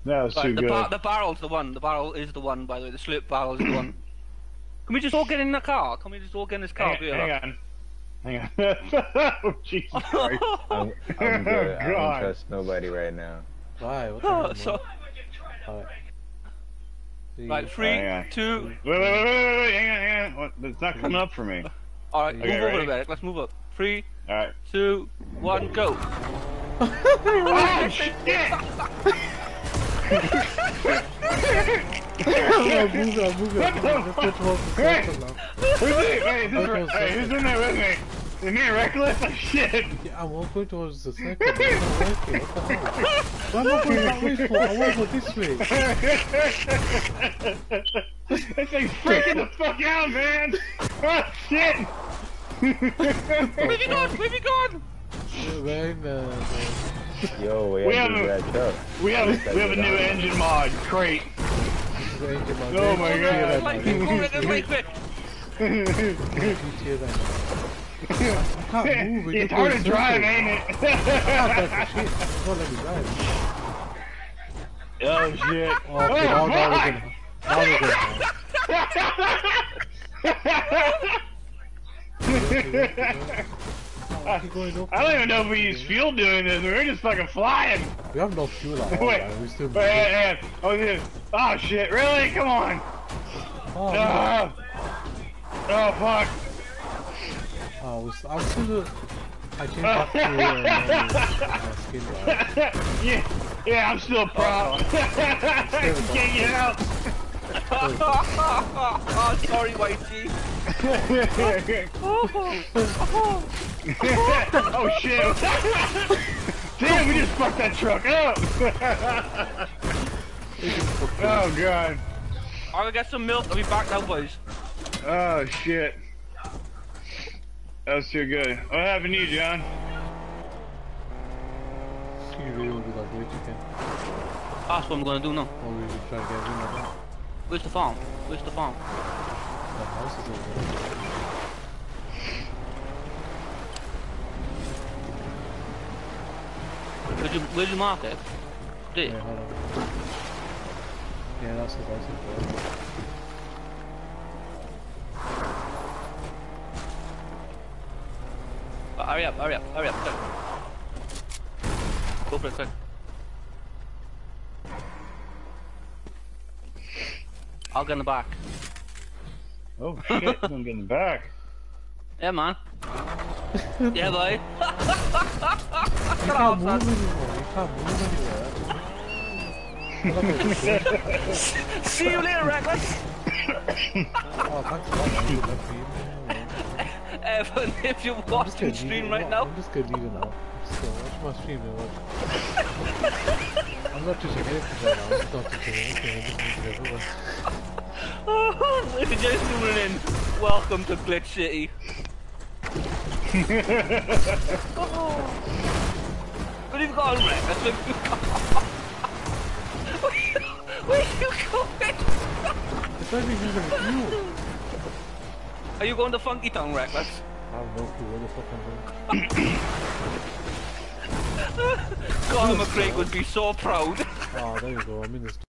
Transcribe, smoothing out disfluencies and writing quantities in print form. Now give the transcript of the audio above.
That was too good. The barrel's the one. The barrel is the one, by the way. The slip barrel is the one. Can we just all get in the car? Can we just all get in this car? Hang on. Oh, Jesus Christ. I'm good. I don't trust nobody right now. Why? What the hell, So, Alright. right, 3, 2. Wait, hang on. What? It's not coming up for me. Alright, Okay, move over ready? a bit. Let's move up. 3, Alright. 2, 1, go. Oh, shit! Hey, who's in there with me? Is me reckless? Oh, shit! Yeah, I'm walking towards the second. It's not working. What the hell? Why am I going that way for? I want to go this way. This thing's freaking the fuck out, man! Oh, shit! Where you gone? Where you gone? Yo, We have a new engine mod, crate. Oh my god! Like, quick. I can't move. It's hard to drive, ain't it? Oh shit! Okay, now we're good. I don't even know if we use fuel doing this. We're just fucking flying. We have no fuel at all. Wait, We still. wait. Oh shit! Really? Come on! Oh, Oh fuck! I'm still. I changed back to skin right? Yeah, I'm still proud. I can't get out. Oh, sorry, Whitey. Oh shit! Damn, we just fucked that truck up. Oh god. I'm gonna get some milk. I'll be back now, boys. Oh shit. That was too good. What happened to you, John? You really want to do that great chicken? That's what I'm gonna do now. Or we just try to get rid of that? Where's the farm? Where's the farm? The house is over there. Where'd you mark it? There. Yeah, hold on. Yeah, that's the house. Hurry up. Quick. Go for it, quick. I'll get in the back. Oh shit, I'm getting back. Yeah, man. Yeah, boy. You can't move anymore. You can't move anywhere. See you later, Reckless. Oh, thanks a lot, man. Good luck for you. Evan, if you're watching stream right now. I'm just gonna leave it now. So watch my stream and watch. I'm not touching anything right now. I'm just not touching anything. I'm just leaving everyone. If you're just tuning in, welcome to Glitch City. Where have you gone, Reckless? Where are you going? It's not even using fuel. Are you going to Funky Town, Reckless? I have no clue where the fuck I'm going. Conor McCraig would be so proud. Oh, there you go. I'm in this.